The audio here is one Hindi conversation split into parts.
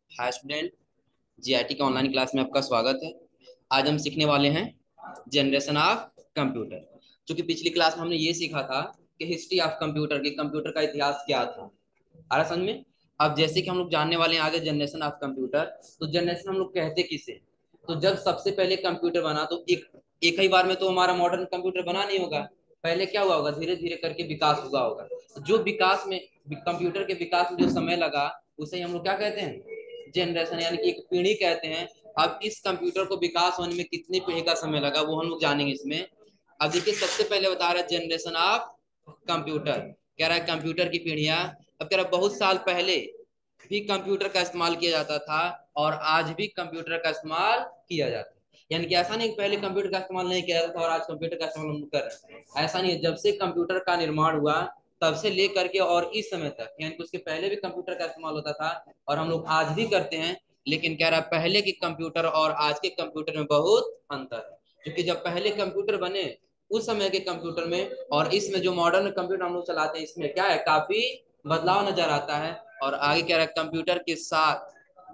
हाय स्टूडेंट। जीआईटी के ऑनलाइन क्लास में आपका स्वागत है। आज हम सीखने वाले हैं जनरेशन ऑफ कंप्यूटर। क्योंकि पिछली क्लास में हमने ये सीखा था कि हिस्ट्री ऑफ कंप्यूटर, के कंप्यूटर का इतिहास क्या था। आ रहा समझ में? अब जैसे कि हम लोग जानने वाले हैं आगे जनरेशन ऑफ कंप्यूटर। तो जनरेशन हम लोग कहते किसे? तो जब सबसे पहले कंप्यूटर बना तो एक ही बार में तो हमारा मॉडर्न कंप्यूटर बना नहीं होगा। पहले क्या हुआ होगा, धीरे धीरे करके विकास हुआ होगा। जो विकास में, कंप्यूटर के विकास में जो समय लगा, उसे ही हम लोग क्या कहते हैं? जनरेशन, यानी कि एक पीढ़ी कहते हैं। अब इस कंप्यूटर को विकास होने में कितनी पीढ़ी का समय लगा वो हम लोग जानेंगे इसमें। अब देखिए, सबसे पहले बता रहा है जनरेशन ऑफ कंप्यूटर। कह रहा है कंप्यूटर की पीढ़ियां। अब कह रहा है बहुत साल पहले भी कंप्यूटर का इस्तेमाल किया जाता था और आज भी कंप्यूटर का इस्तेमाल किया जाता है। यानी कि ऐसा नहीं कि पहले कंप्यूटर का इस्तेमाल नहीं किया जाता था और आज कंप्यूटर का इस्तेमाल हम कर रहे हैं। ऐसा नहीं है। जब से कंप्यूटर का निर्माण हुआ तब से लेकर के और इस समय तक, यानी कि उसके पहले भी कंप्यूटर का इस्तेमाल होता था और हम लोग आज भी करते हैं। लेकिन कह रहा है पहले के कंप्यूटर और आज के कंप्यूटर में बहुत अंतर है। क्योंकि जब पहले कंप्यूटर बने उस समय के कंप्यूटर में और इसमें जो मॉडर्न कंप्यूटर हम लोग चलाते हैं, इसमें क्या है, काफी बदलाव नजर आता है। और आगे कह रहा है कंप्यूटर के साथ,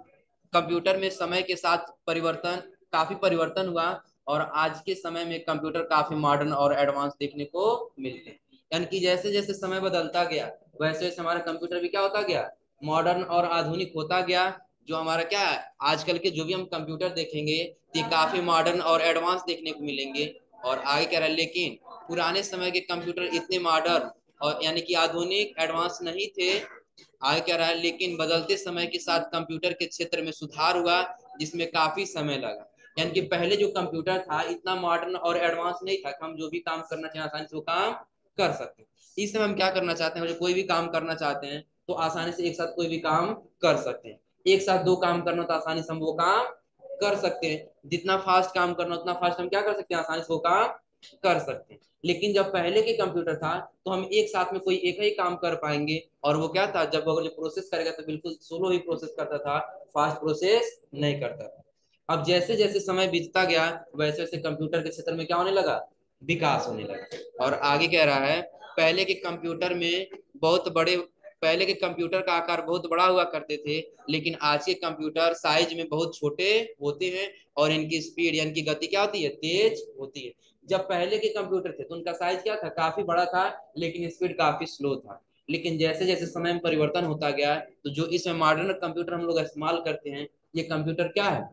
कंप्यूटर में समय के साथ परिवर्तन, काफी परिवर्तन हुआ। और आज के समय में कंप्यूटर काफी मॉडर्न और एडवांस देखने को मिलते हैं। यानी कि जैसे जैसे समय बदलता गया वैसे वैसे हमारा कंप्यूटर भी क्या होता गया, मॉडर्न और आधुनिक होता गया। जो हमारा क्या है, आजकल के जो भी हम कंप्यूटर देखेंगे ये काफी मॉडर्न और एडवांस देखने को मिलेंगे। और आगे कह रहा है लेकिन पुराने समय के कंप्यूटर इतने मॉडर्न और यानी कि आधुनिक एडवांस नहीं थे। आगे कह रहा है लेकिन बदलते समय के साथ कंप्यूटर के क्षेत्र में सुधार हुआ जिसमें काफी समय लगा। यानी कि पहले जो कंप्यूटर था इतना मॉडर्न और एडवांस नहीं था कि हम जो भी काम करना चाहें आसानी से वो काम कर सकते हैं। इस समय हम क्या करना चाहते हैं, कोई भी काम करना चाहते हैं तो आसानी से एक साथ कोई भी काम कर सकते हैं। एक साथ दो काम करना तो आसानी से हम वो काम कर सकते हैं। जितना फास्ट काम करना उतना फास्ट हम क्या कर सकते हैं, आसानी से वो काम कर सकते हैं। लेकिन जब पहले के कंप्यूटर था तो हम एक साथ में कोई एक ही काम कर पाएंगे। और वो क्या था, जब वो प्रोसेस करेगा तो बिल्कुल स्लो ही प्रोसेस करता था, फास्ट प्रोसेस नहीं करता था। अब जैसे जैसे समय बीतता गया वैसे वैसे कंप्यूटर के क्षेत्र में क्या होने लगा, विकास होने लगा। और आगे कह रहा है पहले के कंप्यूटर में बहुत बड़े, पहले के कंप्यूटर का आकार बहुत बड़ा हुआ करते थे लेकिन आज के कंप्यूटर साइज में बहुत छोटे होते हैं और इनकी स्पीड यानी कि गति क्या होती है, तेज होती है। जब पहले के कंप्यूटर थे तो उनका साइज क्या था, काफी बड़ा था लेकिन स्पीड काफी स्लो था। लेकिन जैसे जैसे समय में परिवर्तन होता गया तो जो इसमें मॉडर्न कंप्यूटर हम लोग इस्तेमाल करते हैं, ये कंप्यूटर क्या है,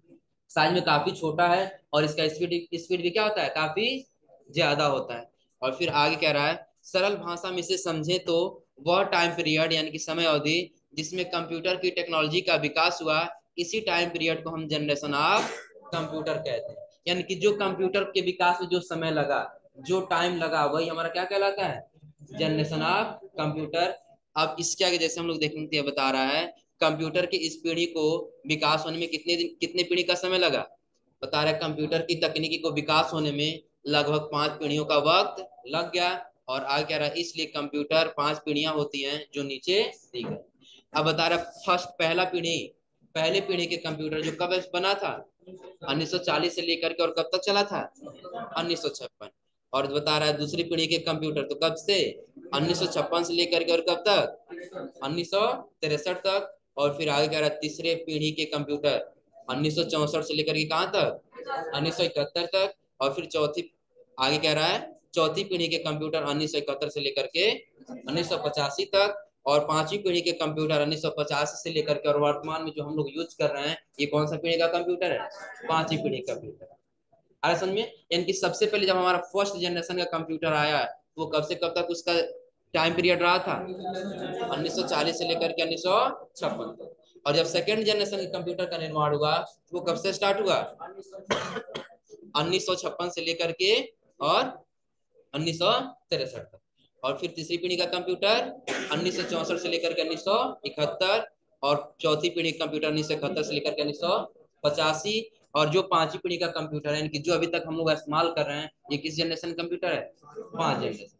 साइज में काफी छोटा है और इसका स्पीड स्पीड भी क्या होता है, काफी ज्यादा होता है। और फिर आगे कह रहा है सरल भाषा में इसे समझे तो वह टाइम पीरियड यानी कि समय अवधि जिसमें कंप्यूटर की टेक्नोलॉजी का विकास हुआ, इसी टाइम पीरियड को हम जनरेशन ऑफ कंप्यूटर कहते हैं। यानी कि जो कंप्यूटर के विकास में जो समय लगा, जो टाइम लगा, वही हमारा क्या कहलाता है, जनरेशन ऑफ कंप्यूटर। अब इसके आगे जैसे हम लोग देखते हैं बता रहा है कंप्यूटर की इस पीढ़ी को विकास होने में कितने दिन, कितने पीढ़ी का समय लगा। बता रहा है कंप्यूटर की तकनीकी को विकास होने में लगभग 5 पीढ़ियों का वक्त लग गया। और आगे कह रहा है इसलिए कंप्यूटर 5 पीढ़ियां होती हैं जो नीचे दी गई। अब बता रहा है फर्स्ट, पहला पीढ़ी, पहले पीढ़ी के कंप्यूटर जो कब बना था, 1940 से लेकर के और कब तक चला था, 1956। और बता रहा है दूसरी पीढ़ी के कंप्यूटर तो कब से, 1956 से लेकर के और कब तक, 1963 तक। और फिर आगे कह रहा है तीसरे पीढ़ी के कंप्यूटर 1964 से लेकर के कहाँ तक, 1971 तक। और फिर चौथी, आगे कह रहा है चौथी पीढ़ी के कंप्यूटर 1971 से लेकर के 1985 तक। और पांचवी पीढ़ी के कंप्यूटर 1950 से लेकर के और वर्तमान में जो हम लोग यूज कर रहे हैं ये कौन सा पीढ़ी का कंप्यूटर है, पांचवी पीढ़ी का कंप्यूटर। आया समझ में? यानी कि सबसे पहले जब हमारा फर्स्ट जनरेशन का कंप्यूटर आया वो कब से कब तक उसका टाइम पीरियड रहा था, 1940 से लेकर के 1956 तक। और जब सेकेंड जनरेशन के कंप्यूटर का निर्माण हुआ तो वो कब से स्टार्ट हुआ, 1956 से लेकर के और 1963 तक। और फिर तीसरी पीढ़ी का कंप्यूटर 1964 से लेकर के 1971। और चौथी पीढ़ी का कंप्यूटर 1971 से लेकर के 1985। और जो पांचवी पीढ़ी का कंप्यूटर है, इनकी जो अभी तक हम लोग इस्तेमाल कर रहे हैं, ये किस जनरेशन कंप्यूटर है, 5 जनरेशन।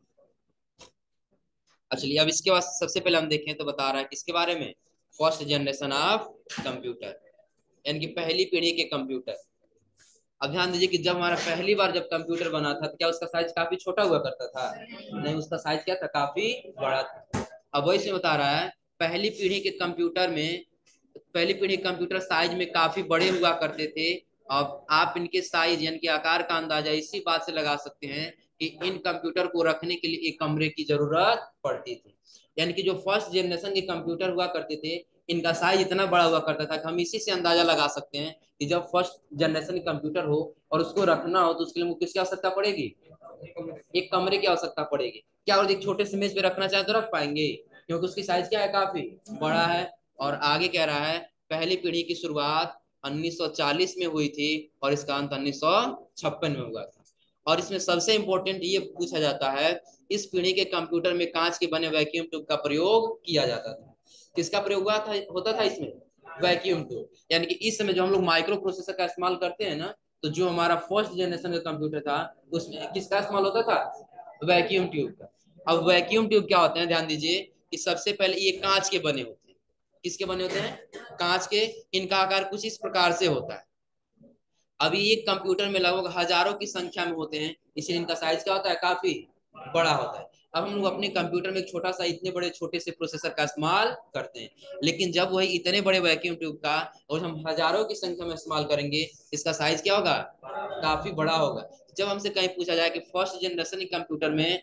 चलिए अब इसके बाद सबसे पहले हम देखें तो बता रहा है किसके बारे में, फर्स्ट जनरेशन ऑफ कंप्यूटर, यानी कि पहली पीढ़ी के कंप्यूटर। अब ध्यान दीजिए कि जब हमारा पहली बार जब कंप्यूटर बना था तो क्या उसका साइज काफी छोटा हुआ करता था, नहीं, उसका साइज क्या था, काफी बड़ा था। अब वही से बता रहा है पहली पीढ़ी के कंप्यूटर में पहली पीढ़ी के कंप्यूटर साइज में काफी बड़े हुआ करते थे। अब आप इनके साइज यानी कि आकार का अंदाजा इसी बात से लगा सकते हैं कि इन कंप्यूटर को रखने के लिए एक कमरे की जरूरत पड़ती थी। यानी कि जो फर्स्ट जनरेशन के कंप्यूटर हुआ करते थे, इनका साइज इतना बड़ा हुआ करता था कि हम इसी से अंदाजा लगा सकते हैं कि जब फर्स्ट जनरेशन के कंप्यूटर हो और उसको रखना हो तो उसके लिए किसकी आवश्यकता पड़ेगी? एक कमरे की आवश्यकता पड़ेगी। क्या और एक छोटे से मेज पे रखना चाहे तो रख पाएंगे, क्योंकि उसकी साइज क्या है, काफी बड़ा है। और आगे कह रहा है पहली पीढ़ी की शुरुआत 1940 में हुई थी और इसका अंत 1956 में हुआ था। और इसमें सबसे इंपॉर्टेंट ये पूछा जाता है, इस पीढ़ी के कंप्यूटर में कांच के बने वैक्यूम ट्यूब का प्रयोग किया जाता था। किसका प्रयोग हुआ था, होता था इसमें? Vacuum tube. यानी कि इस समय जो हम लोग माइक्रो प्रोसेसर का इस्तेमाल करते हैं ना, तो जो हमारा फर्स्ट जनरेशन का कंप्यूटर था उसमें किसका इस्तेमाल होता था? वैक्यूम ट्यूब का। अब वैक्यूम ट्यूब क्या होते हैं, ध्यान दीजिए कि सबसे पहले ये कांच के बने होते हैं। किसके बने होते हैं? कांच के। इनका आकार कुछ इस प्रकार से होता है। अभी एक कंप्यूटर में लगभग हजारों की संख्या में होते हैं, इसलिए इनका साइज क्या होता है, काफी बड़ा होता है। अब हम लोग अपने कंप्यूटर में एक छोटा सा इतने बड़े छोटे से प्रोसेसर का इस्तेमाल करते हैं, लेकिन जब वही इतने बड़े वैक्यूम ट्यूब का और हम हजारों की संख्या में इस्तेमाल करेंगे, इसका साइज क्या होगा? काफी बड़ा होगा। जब हमसे कहीं पूछा जाए कि फर्स्ट जनरेशन कंप्यूटर में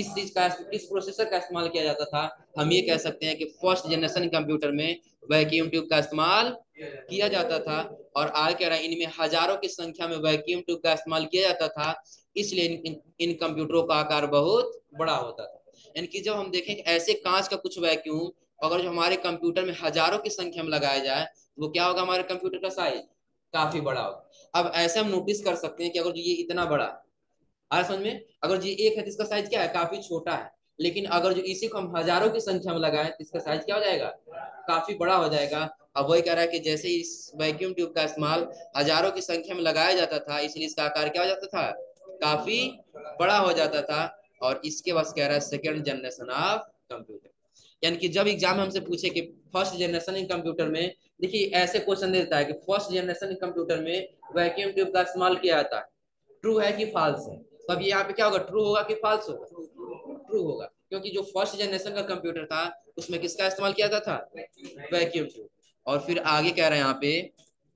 किस प्रोसेसर का इस्तेमाल किया जाता था, हम ये कह सकते हैं कि फर्स्ट जनरेशन कंप्यूटर में वैक्यूम ट्यूब का इस्तेमाल किया जाता था। और आगे कह रहा है इनमें हजारों की संख्या में वैक्यूम ट्यूब का इस्तेमाल किया जाता था, इसलिए इन कंप्यूटरों का आकार बहुत बड़ा होता था। यानी कि जब हम देखें ऐसे कांच का कुछ वैक्यूम अगर जो हमारे कंप्यूटर में हजारों की संख्या में लगाया जाए तो वो क्या होगा, हमारे कंप्यूटर का साइज काफी बड़ा होगा। अब ऐसे हम नोटिस कर सकते हैं कि अगर ये इतना बड़ा आ समझ में, अगर जी एक है तो इसका साइज क्या है, काफी छोटा है। लेकिन अगर जो इसी को हम हजारों की संख्या में लगाएं तो इसका साइज क्या हो जाएगा, काफी बड़ा हो जाएगा। अब वही कह रहा है कि जैसे इस वैक्यूम ट्यूब का इस्तेमाल हजारों की संख्या में लगाया जाता था, इसलिए इसका आकार क्या हो जाता था, काफी बड़ा हो जाता था। और इसके बाद कह रहा है सेकेंड जनरेशन ऑफ कंप्यूटर। यानी कि जब एग्जाम में हमसे पूछे कि फर्स्ट जनरेशन कंप्यूटर में, देखिए ऐसे क्वेश्चन देता है कि फर्स्ट जनरेशन कंप्यूटर में वैक्यूम ट्यूब का इस्तेमाल किया जाता है, ट्रू है कि फॉल्स है? तो अब यहाँ पे क्या होगा, ट्रू होगा कि फॉल्स होगा? ट्रू होगा, क्योंकि जो फर्स्ट जनरेशन का कंप्यूटर था उसमें किसका इस्तेमाल किया जाता था, वैक्यूम ट्यूब। और फिर आगे कह रहे हैं यहाँ पे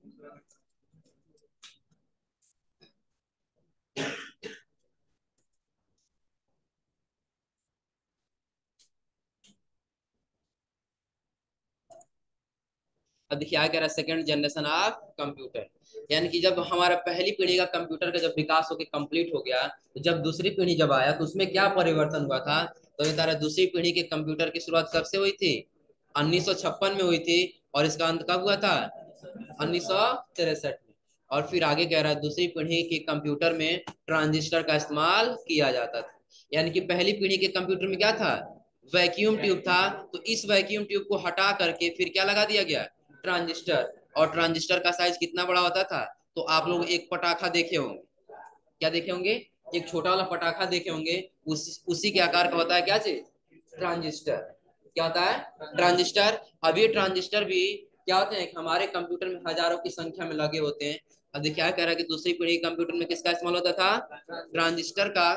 अब देखिए आगे कह रहा है सेकंड जनरेशन ऑफ कंप्यूटर। यानी कि जब हमारा पहली पीढ़ी का कंप्यूटर का जब विकास होकर कंप्लीट हो गया, तो जब दूसरी पीढ़ी जब आया तो उसमें क्या परिवर्तन हुआ था, तो ये तारा दूसरी पीढ़ी के कंप्यूटर की शुरुआत कब से हुई थी, 1956 में हुई थी। और इसका अंत कब हुआ था, 1963 में। और फिर आगे कह रहा है दूसरी पीढ़ी के कंप्यूटर में ट्रांजिस्टर का इस्तेमाल किया जाता था। यानी कि पहली पीढ़ी के कंप्यूटर में क्या था, वैक्यूम ट्यूब था, तो इस वैक्यूम ट्यूब को हटा करके फिर क्या लगा दिया गया, ट्रांजिस्टर। और ट्रांजिस्टर का साइज कितना बड़ा होता था, तो आप लोग एक पटाखा देखे होंगे, क्या देखे होंगे, एक छोटा वाला पटाखा देखे होंगे, उसी के आकार का होता है क्या चीज, ट्रांजिस्टर। क्या होता है, ट्रांजिस्टर। अब ये ट्रांजिस्टर भी क्या होते हैं, हमारे कंप्यूटर में हजारों की संख्या में लगे होते हैं। अब देखिए क्या कह रहा है कि दूसरी पीढ़ी कंप्यूटर में किसका इस्तेमाल होता था, ट्रांजिस्टर का।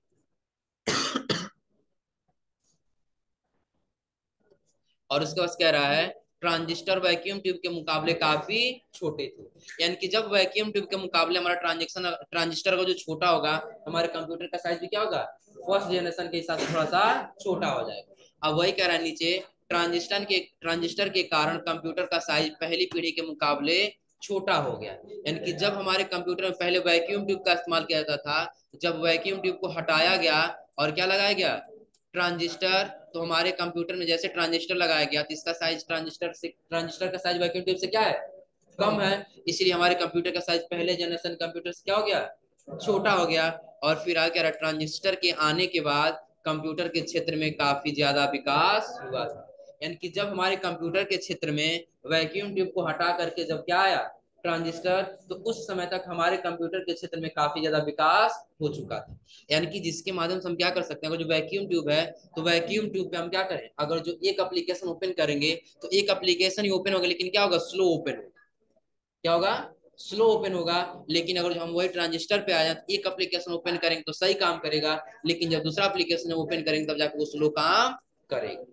और उसके बाद कह रहा है ट्रांजिस्टर वैक्यूम ट्यूब के मुकाबले काफी छोटे थे। यानी कि जब वैक्यूम ट्यूब के मुकाबले हमारा ट्रांजिस्टर का जो छोटा होगा, हमारे कंप्यूटर का साइज भी क्या होगा, फर्स्ट जनरेशन के हिसाब से थोड़ा सा छोटा हो जाएगा। अब वही कह रहा है नीचे, ट्रांजिस्टर के कारण कंप्यूटर का साइज पहली पीढ़ी के मुकाबले छोटा हो गया। यानी कि जब हमारे कंप्यूटर में पहले वैक्यूम ट्यूब का इस्तेमाल किया जाता था, जब वैक्यूम ट्यूब को हटाया गया और क्या लगाया गया, ट्रांजिस्टर, तो हमारे कंप्यूटर में जैसे ट्रांजिस्टर लगाया गया तो इसका साइज ट्रांजिस्टर का साइज वैक्यूम ट्यूब से क्या है, कम है। इसलिए हमारे कंप्यूटर का साइज पहले जनरेशन कंप्यूटर से क्या हो गया, छोटा हो गया। और फिर आगे रहा ट्रांजिस्टर के आने के बाद कंप्यूटर के क्षेत्र में काफी ज्यादा विकास हुआ था। यानी कि जब हमारे कंप्यूटर के क्षेत्र में वैक्यूम ट्यूब को हटा करके जब क्या आया, ट्रांजिस्टर, तो उस समय तक हमारे कंप्यूटर के क्षेत्र में काफी ज्यादा विकास हो चुका था। यानी कि जिसके माध्यम से हम क्या कर सकते हैं, अगर जो वैक्यूम ट्यूब है तो वैक्यूम ट्यूब पे हम क्या करें, अगर जो एक एप्लीकेशन ओपन करेंगे तो एक एप्लीकेशन ही ओपन होगा, लेकिन क्या होगा, स्लो ओपन होगा। क्या होगा, स्लो ओपन होगा। लेकिन अगर जो हम वही ट्रांजिस्टर पे आ जाए तो एक एप्लीकेशन ओपन करेंगे तो सही काम करेगा, लेकिन जब दूसरा एप्लीकेशन ओपन करेंगे तब जाकर वो स्लो काम करेगा।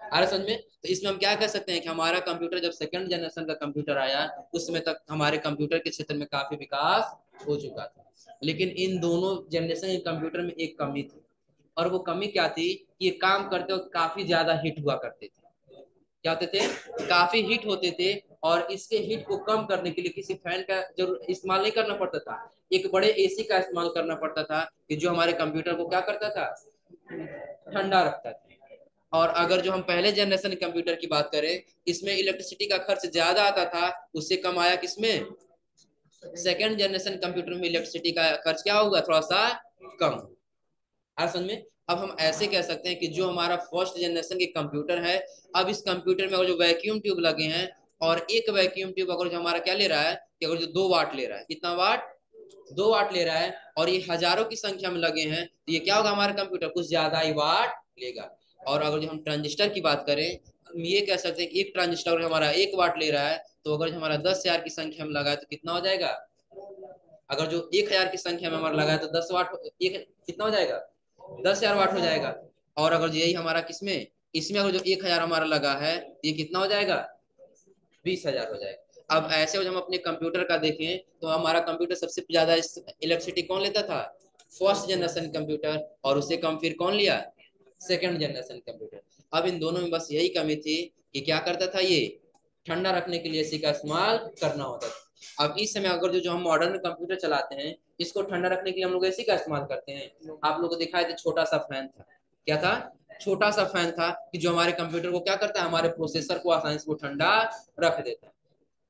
आ रहा समझ में? तो इसमें हम क्या कह सकते हैं कि हमारा कंप्यूटर जब सेकंड जनरेशन का कंप्यूटर आया उस समय तक हमारे कंप्यूटर के क्षेत्र में काफी विकास हो चुका था, लेकिन इन दोनों जनरेशन के कंप्यूटर में एक कमी थी, और वो कमी क्या थी कि ये काम करते वक्त काफी ज्यादा हिट हुआ करते थे। क्या होते थे? काफी हिट होते थे, और इसके हिट को कम करने के लिए किसी फैन का जरूर इस्तेमाल नहीं करना पड़ता था, एक बड़े एसी का इस्तेमाल करना पड़ता था कि जो हमारे कंप्यूटर को क्या करता था, ठंडा रखता था। और अगर जो हम पहले जनरेशन कंप्यूटर की बात करें, इसमें इलेक्ट्रिसिटी का खर्च ज्यादा आता था, उससे कम आया किसमें, सेकेंड जनरेशन कंप्यूटर में इलेक्ट्रिसिटी का खर्च क्या होगा, थोड़ा सा कम। समझ में? अब हम ऐसे कह सकते हैं कि जो हमारा फर्स्ट जनरेशन के कंप्यूटर है, अब इस कंप्यूटर में अगर जो वैक्यूम ट्यूब लगे हैं, और एक वैक्यूम ट्यूब अगर जो हमारा क्या ले रहा है कि अगर जो 2 वाट ले रहा है, कितना वाट, 2 वाट ले रहा है, और ये हजारों की संख्या में लगे हैं, तो ये क्या होगा, हमारा कंप्यूटर कुछ ज्यादा ही वाट लेगा। और अगर जो हम ट्रांजिस्टर की बात करें, हम ये कह सकते हैं कि एक ट्रांजिस्टर हमारा 1 वाट ले रहा है, तो अगर हमारा 10,000 की संख्या में लगा है तो कितना हो जाएगा, अगर जो 1,000 की संख्या में हमारा लगा है तो 10 वाट, एक कितना हो जाएगा, 10,000 वाट हो जाएगा। और अगर यही हमारा किसमें, इसमें अगर जो 1,000 हमारा लगा है तो ये कितना हो जाएगा, 20,000 हो जाएगा। अब ऐसे जब हम अपने कंप्यूटर का देखें तो हमारा कंप्यूटर सबसे ज्यादा इलेक्ट्रिसिटी कौन लेता था, फर्स्ट जनरेशन कंप्यूटर, और उससे कम फिर कौन लिया, सेकंड जनरेशन कंप्यूटर। अब इन दोनों में बस यही कमी थी कि क्या करता था ये, ठंडा रखने के लिए इसी का इस्तेमाल करना होता था। अब इस समय अगर जो हम मॉडर्न कंप्यूटर चलाते हैं, इसको ठंडा रखने के लिए हम लोग इसी का इस्तेमाल करते हैं। आप लोगों को दिखाई दे, छोटा सा फैन था, क्या था, छोटा सा फैन था कि जो हमारे कंप्यूटर को क्या करता है, हमारे प्रोसेसर को आसानी से वो ठंडा रख देता है।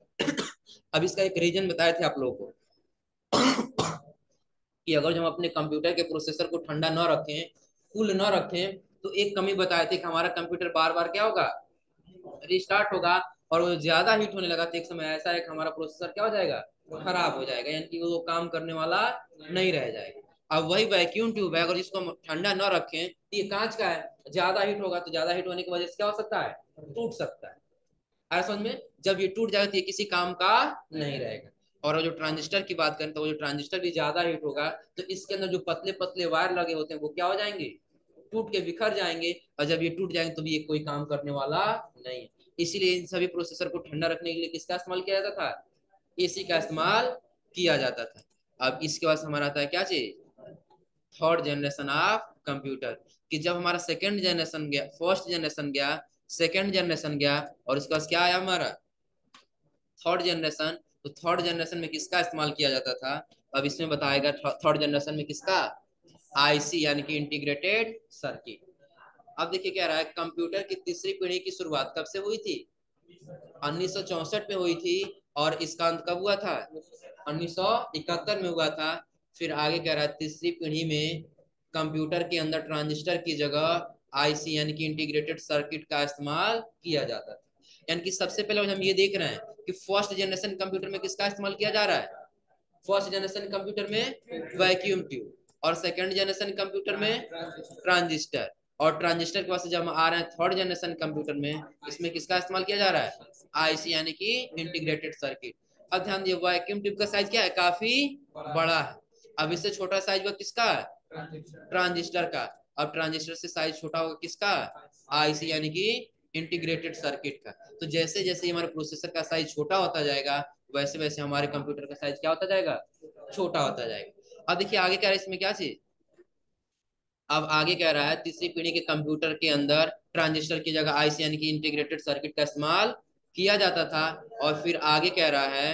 अब इसका एक रीजन बताए थे आप लोगों को कि अगर जो हम अपने कंप्यूटर के प्रोसेसर को ठंडा न रखें, कूल न रखें, तो एक कमी बताए थे कि हमारा कंप्यूटर बार बार क्या होगा, रिस्टार्ट होगा, और वो ज्यादा हीट होने लगा तो एक समय ऐसा है कि हमारा प्रोसेसर क्या हो जाएगा, खराब हो जाएगा, यानी कि वो काम करने वाला नहीं रह जाएगा। अब वही वैक्यूम ट्यूब है, अगर इसको हम ठंडा न रखें तो ये कांच का है, ज्यादा हीट होगा तो ज्यादा हीट होने की वजह से क्या हो सकता है, टूट सकता है। समझ में? जब ये टूट जाएगा तो ये किसी काम का नहीं रहेगा। और जो ट्रांजिस्टर की बात करें तो वो जो ट्रांजिस्टर भी ज्यादा हीट होगा तो इसके अंदर जो पतले पतले वायर लगे होते हैं वो क्या हो जाएंगे, टूट के बिखर जाएंगे, और जब ये टूट जाएंगे तो भी ये कोई काम करने वाला नहीं है। इसीलिए इन सभी प्रोसेसर को ठंडा रखने के लिए किसका इस्तेमाल किया जाता था, एसी का इस्तेमाल किया जाता था। अब इसके बाद हमारा आता है क्या चीज, थर्ड जनरेशन ऑफ कंप्यूटर, कि जब हमारा सेकंड जनरेशन गया, फर्स्ट जनरेशन गया, सेकंड जनरेशन गया, और उसके बाद क्या आया हमारा, थर्ड जनरेशन। तो थर्ड जनरेशन में किसका इस्तेमाल किया जाता था, अब इसमें बताएगा थर्ड जनरेशन में किसका, आईसी यानी कि इंटीग्रेटेड सर्किट। अब देखिए क्या रहा है, कंप्यूटर की तीसरी पीढ़ी की शुरुआत कब से हुई थी, 1964 में हुई थी, और इसका अंत कब हुआ था, 1971 में हुआ था। फिर आगे कह रहा है तीसरी पीढ़ी में कंप्यूटर के अंदर ट्रांजिस्टर की जगह आईसी यानी कि इंटीग्रेटेड सर्किट का इस्तेमाल किया जाता था। यानी कि सबसे पहले हम ये देख रहे हैं कि फर्स्ट जनरेशन कंप्यूटर में किसका इस्तेमाल किया जा रहा है, फर्स्ट जनरेशन कंप्यूटर में वैक्यूम ट्यूब, और सेकंड जनरेशन कंप्यूटर में ट्रांजिस्टर, और ट्रांजिस्टर के पास जब हम आ रहे हैं थर्ड जनरेशन कंप्यूटर में, इसमें किसका इस्तेमाल किया जा रहा है, आईसी यानी कि इंटीग्रेटेड सर्किट। अब ध्यान दिए वैक्यूम ट्यूब का साइज क्या है, काफी बड़ा है। अब इससे छोटा साइज वो किसका है, ट्रांजिस्टर का। अब ट्रांजिस्टर से साइज छोटा होगा किसका, आईसी यानी कि इंटीग्रेटेड सर्किट का। तो जैसे जैसे हमारे प्रोसेसर का साइज छोटा होता जाएगा वैसे वैसे हमारे कंप्यूटर का साइज क्या होता जाएगा, छोटा होता जाएगा। अब देखिए आगे क्या है इसमें, क्या चीज, अब आगे कह रहा है तीसरी पीढ़ी के कंप्यूटर के अंदर ट्रांजिस्टर की जगह आईसी यानी कि इंटीग्रेटेड सर्किट का इस्तेमाल किया जाता था। और फिर आगे कह रहा है,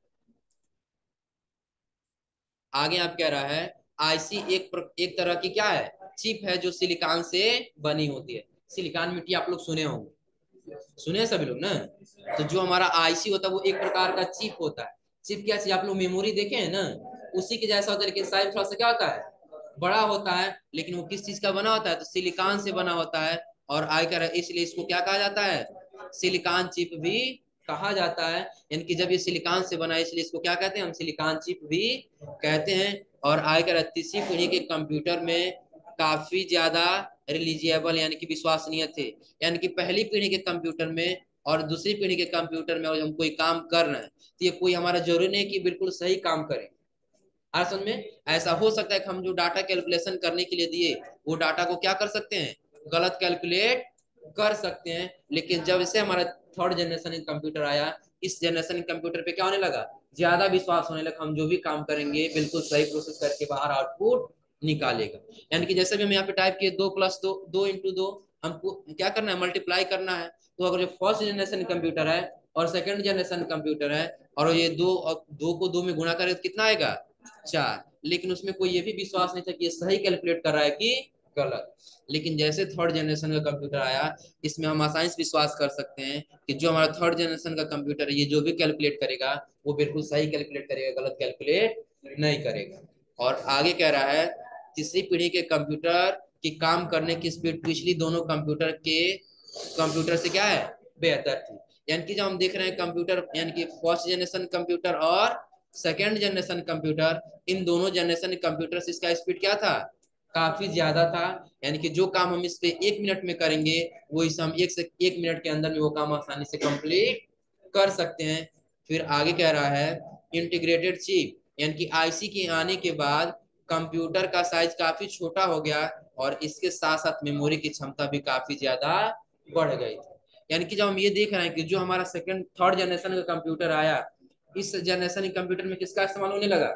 आगे आप कह रहा है आईसी एक तरह की क्या है, चिप है जो सिलिकॉन से बनी होती है। सिलिकॉन मिट्टी आप लोग सुने होंगे, सुने हैं सभी लोग ना। तो जो हमारा आईसी होता है वो एक प्रकार का चिप होता है। चिप क्या चीज, आप लोग मेमोरी देखे हैं ना, उसी के जैसा होता है, लेकिन साइज थोड़ा सा क्या होता है, बड़ा होता है। लेकिन वो किस चीज का बना होता है, तो सिलिकॉन से बना होता है। और आई कर इसलिए इसको क्या कहा जाता है, सिलिकॉन चिप भी कहा जाता है। यानी कि जब ये सिलिकॉन से बना है इसलिए इसको क्या कहते हैं, हम सिलिकॉन चिप भी कहते हैं। और आई कर तीसरी पीढ़ी के कंप्यूटर में काफी ज्यादा रिलीजिएबल यानी कि विश्वसनीय थे। यानी कि पहली पीढ़ी के कंप्यूटर में और दूसरी पीढ़ी के कंप्यूटर में अगर हम कोई काम कर रहे हैं तो ये कोई हमारा जरूरी नहीं कि बिल्कुल सही काम करें। समझ में? ऐसा हो सकता है कि हम जो डाटा कैलकुलेशन करने के लिए दिए वो डाटा को क्या कर सकते हैं, गलत कैलकुलेट कर सकते हैं, लेकिन जब से हमारा थर्ड जनरेशन कंप्यूटर आया, इस जनरेशन कंप्यूटर पे क्या होने लगा, ज्यादा विश्वास होने लगा, हम जो भी काम करेंगे बिल्कुल सही प्रोसेस करके बाहर आउटपुट निकालेगा। यानी कि जैसे भी हम यहाँ पे टाइप किए 2+2, 2 × 2, हमको क्या करना है, मल्टीप्लाई करना है। तो अगर जो फर्स्ट जनरेशन कंप्यूटर है और सेकंड जनरेशन कंप्यूटर है, और ये दो और दो को दो में गुणा करें तो कितना आएगा, 4। लेकिन उसमें कोई ये भी विश्वास नहीं था कि ये सही कैलकुलेट कर रहा है कि गलत। लेकिन जैसे थर्ड जनरेशन का कंप्यूटर आया, इसमें हम आसानी से विश्वास कर सकते हैं कि जो हमारा थर्ड जनरेशन का कंप्यूटर है, ये जो भी कैलकुलेट करेगा वो बिल्कुल सही कैलकुलेट करेगा, गलत कैलकुलेट नहीं करेगा। और आगे कह रहा है, तीसरी पीढ़ी के कंप्यूटर की काम करने की स्पीड पिछली दोनों कंप्यूटर से क्या है, बेहतर थी। यानी कि जब हम देख रहे हैं कंप्यूटर, यानी कि फर्स्ट जनरेशन कंप्यूटर और सेकेंड जनरेशन कंप्यूटर, इन दोनों जनरेशन कंप्यूटर से इसका स्पीड क्या था, काफी ज्यादा था। यानी कि जो काम हम इस पे 1 मिनट में करेंगे, वो इस हम 1 मिनट के अंदर में वो काम आसानी से कंप्लीट कर सकते हैं। फिर आगे कह रहा है, इंटीग्रेटेड चिप, यानी कि आईसी के आने के बाद कंप्यूटर का साइज काफी छोटा हो गया, और इसके साथ साथ मेमोरी की क्षमता भी काफी ज्यादा बढ़ गई थी। यानी कि जब हम ये देख रहे हैं कि जो हमारा सेकंड थर्ड जनरेशन का कंप्यूटर आया, इस जनरेशन कंप्यूटर में किसका इस्तेमाल होने लगा,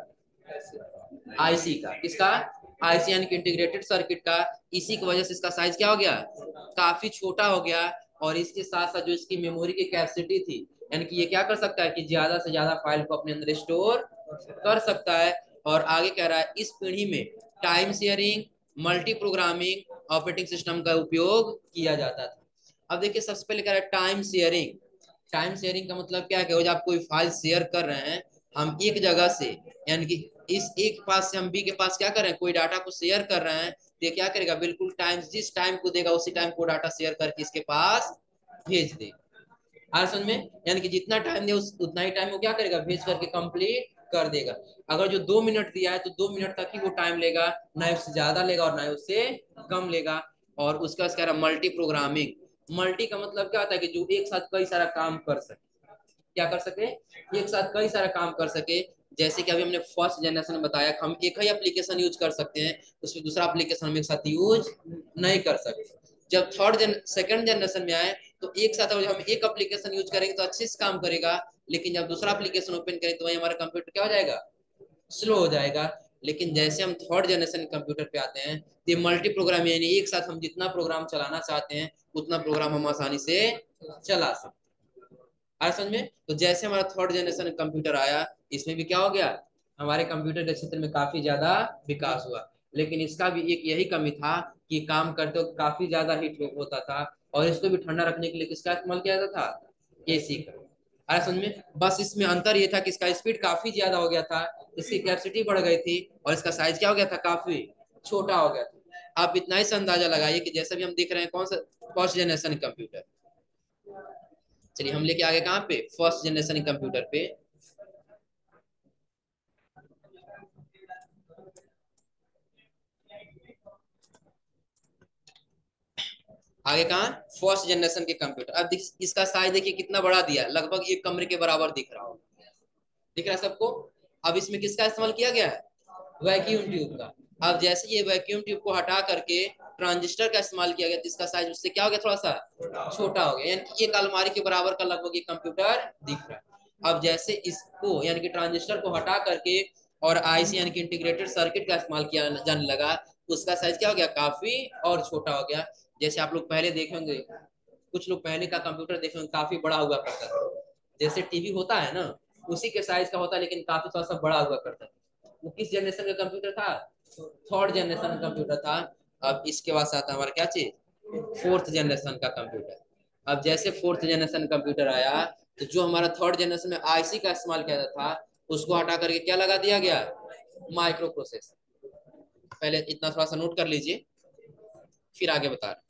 आईसी का। किसका, आईसी यानी कि इंटीग्रेटेड सर्किट का। इसी की वजह से इसका साइज क्या हो गया, काफी छोटा हो गया। और इसके साथ साथ जो इसकी मेमोरी की कैपेसिटी थी, यानी कि ये क्या कर सकता है कि ज्यादा से ज्यादा फाइल को अपने अंदर स्टोर कर सकता है। और आगे कह रहा है, इस पीढ़ी में time sharing, multi programming operating system का उपयोग किया जाता था। अब देखिए, सबसे पहले कह रहा है टाइम शेयरिंग। टाइम शेयरिंग का मतलब क्या है कि जब आप कोई फाइल शेयर कर रहे हैं, हम एक जगह से, यानी कि इस एक पास से हम बी के पास क्या कर रहे हैं, कोई डाटा को शेयर कर रहे हैं, तो ये क्या करेगा, बिल्कुल टाइम, जिस टाइम को देगा उसी टाइम को डाटा शेयर करके इसके पास भेज देगा। हर समझ में, यानी कि जितना टाइम दे उतना ही टाइम वो क्या करेगा, भेज करके कंप्लीट कर देगा। अगर जो 2 मिनट दिया है तो 2 मिनट तक ही वो टाइम लेगा, ना उससे ज्यादा लेगा और ना उससे कम लेगा। और उसका कह रहा मल्टी प्रोग्रामिंग। मल्टी का मतलब क्या होता है कि जो एक साथ कई सारा काम कर सके। क्या कर सके, एक साथ कई सारा काम कर सके। जैसे कि अभी हमने फर्स्ट जनरेशन में बताया, हम एक ही एप्लीकेशन यूज कर सकते हैं, उसमें दूसरा एप्लीकेशन हम एक साथ यूज नहीं कर सकते। जब सेकंड जनरेशन में आए, तो एक साथ अगर हम एक एप्लीकेशन यूज करेंगे तो अच्छे से काम करेगा, लेकिन जब दूसरा एप्लीकेशन ओपन करें तो वही हमारा कंप्यूटर क्या हो जाएगा, स्लो हो जाएगा। लेकिन जैसे हम थर्ड जनरेशन कंप्यूटर पे आते हैं, तो मल्टी प्रोग्राम, यानी एक साथ हम जितना प्रोग्राम चलाना चाहते हैं उतना प्रोग्राम हम आसानी से चला सकते हैं। आया समझ में। तो जैसे हमारा थर्ड जनरेशन कंप्यूटर आया, इसमें भी क्या हो गया, हमारे कंप्यूटर के क्षेत्र में काफी ज्यादा विकास हुआ। लेकिन इसका भी एक यही कमी था कि काम करते वक्त काफी ज्यादा हीट होता था, और इसको भी ठंडा रखने के लिए किसका इस्तेमाल किया जाता था, एसी का। आया समझ में। बस इसमें अंतर ये था कि इसका स्पीड काफी ज्यादा हो गया था, इसकी कैपेसिटी बढ़ गई थी, और इसका साइज क्या हो गया था, काफी छोटा हो गया था। आप इतना ही से अंदाजा लगाइए कि जैसे भी हम देख रहे हैं कौन सा, फर्स्ट जनरेशन कंप्यूटर। चलिए हम लेके आगे कहाँ पे, फर्स्ट जनरेशन कंप्यूटर पे। आगे कहाँ, फर्स्ट जनरेशन के कंप्यूटर। अब इसका साइज देखिए कितना बड़ा दिया, लगभग एक कमरे के बराबर दिख रहा हो, दिख रहा है सबको। अब इसमें किसका इस्तेमाल किया गया है, वैक्यूम ट्यूब का। अब जैसे ये वैक्यूम ट्यूब को हटा करके ट्रांजिस्टर का इस्तेमाल किया गया, तो इसका साइज उससे क्या हो गया, थोड़ा सा छोटा हो गया, यानी कि एक अलमारी के बराबर का लगभग एक कंप्यूटर दिख रहा है। अब जैसे इसको, यानी कि ट्रांजिस्टर को हटा करके और आईसी यानी कि इंटीग्रेटेड सर्किट का इस्तेमाल किया जाने लगा, उसका साइज क्या हो गया, काफी और छोटा हो गया। जैसे आप लोग पहले देखेंगे, कुछ लोग पहले का कंप्यूटर देखेंगे काफी बड़ा हुआ करता था, जैसे टीवी होता है ना, उसी के साइज का होता है, लेकिन काफी थोड़ा सा बड़ा हुआ करता था। वो किस जनरेशन का कंप्यूटर था, थर्ड जनरेशन कंप्यूटर था। अब इसके बाद आता है हमारा क्या चीज, फोर्थ जनरेशन का कंप्यूटर। अब जैसे फोर्थ जनरेशन कंप्यूटर आया, तो जो हमारा थर्ड जनरेशन में आईसी का इस्तेमाल किया जाता था, उसको हटा करके क्या लगा दिया गया, माइक्रो प्रोसेसर। पहले इतना थोड़ा सा नोट कर लीजिए, फिर आगे बता रहे।